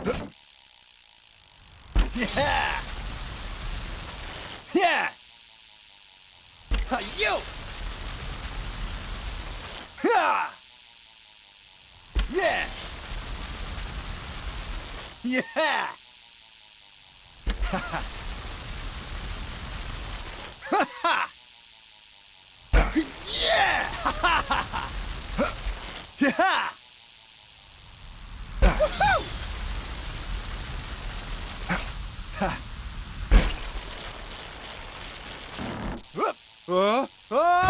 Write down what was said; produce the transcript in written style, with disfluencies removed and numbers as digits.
Yeah! Yeah! You! Ha! Yeah! Yeah! Ha ha! Ha ha! Yeah! Ha ha ha ha! Yeah! Woohoo! Ha! Whoop!